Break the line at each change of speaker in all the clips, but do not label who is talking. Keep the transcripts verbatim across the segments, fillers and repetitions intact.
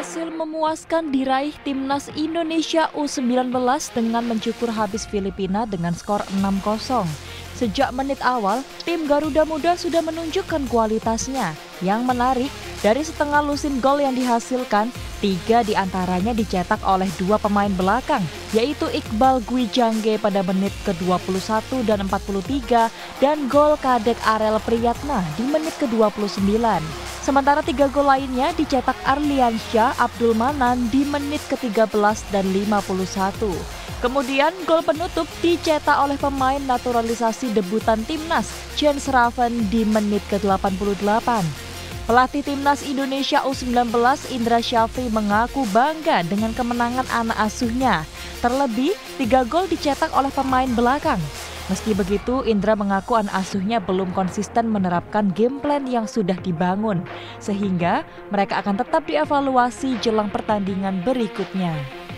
Hasil memuaskan diraih timnas Indonesia U sembilan belas dengan mencukur habis Filipina dengan skor enam kosong. Sejak menit awal, tim Garuda Muda sudah menunjukkan kualitasnya. Yang menarik, dari setengah lusin gol yang dihasilkan, tiga diantaranya dicetak oleh dua pemain belakang, yaitu Iqbal Gwi Jangge pada menit ke dua puluh satu dan empat puluh tiga, dan gol Kadek Arel Priyatna di menit ke dua puluh sembilan. Sementara tiga gol lainnya dicetak Arliansyah Abdul Manan di menit ke tiga belas dan lima puluh satu. Kemudian gol penutup dicetak oleh pemain naturalisasi debutan timnas, Jens Raven di menit ke delapan puluh delapan. Pelatih timnas Indonesia U sembilan belas Indra Syafri mengaku bangga dengan kemenangan anak asuhnya. Terlebih, tiga gol dicetak oleh pemain belakang. Meski begitu, Indra mengaku anak asuhnya belum konsisten menerapkan game plan yang sudah dibangun, sehingga mereka akan tetap dievaluasi jelang pertandingan berikutnya.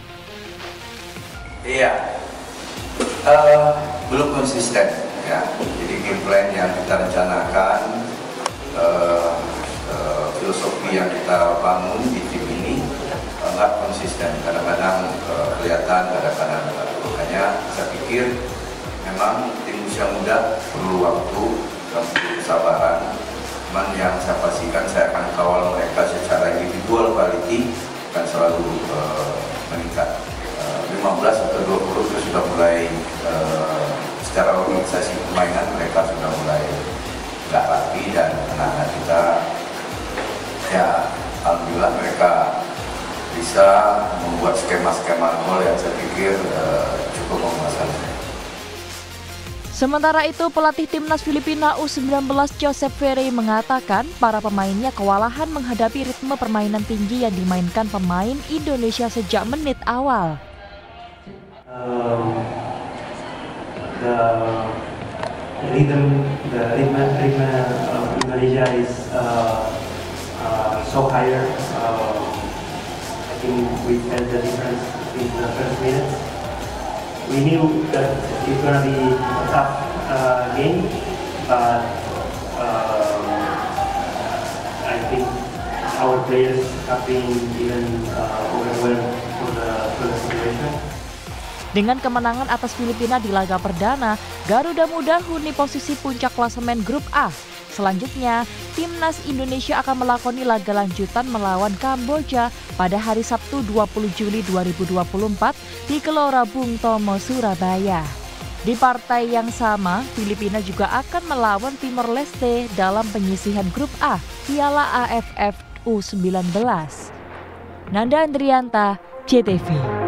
Iya, uh, belum konsisten ya. Jadi game plan yang kita rencanakan, uh, uh, filosofi yang kita bangun di tim ini uh, nggak konsisten. Kadang-kadang uh, kelihatan, kadang-kadang enggak. Makanya saya pikir memang tim usia muda perlu waktu dan perlu kesabaran. Cuman yang saya pastikan saya akan kawal mereka secara individual, quality akan selalu uh, meningkat. lima belas atau dua puluh itu sudah mulai uh, secara organisasi permainan mereka sudah mulai nggak rapi, dan anak-anak kita ya alhamdulillah mereka bisa membuat skema-skema gol yang saya pikir uh, cukup memuaskan.
Sementara itu, pelatih timnas Filipina U sembilan belas Joseph Ferry mengatakan para pemainnya kewalahan menghadapi ritme permainan tinggi yang dimainkan pemain Indonesia sejak menit awal.
Um, the rhythm, the rhythm, rhythm of Indonesia is uh, uh, so higher. Uh, I think we felt the difference in the first minutes. We knew that it's gonna be a tough uh, game, but uh, I think our players have been even uh, overwhelmed for the, for the situation.
Dengan kemenangan atas Filipina di laga perdana, Garuda Muda huni posisi puncak klasemen Grup A. Selanjutnya, timnas Indonesia akan melakoni laga lanjutan melawan Kamboja pada hari Sabtu dua puluh Juli dua ribu dua puluh empat di Gelora Bung Tomo, Surabaya. Di partai yang sama, Filipina juga akan melawan Timor Leste dalam penyisihan Grup A Piala A F F U sembilan belas. Nanda Andrianta, J T V.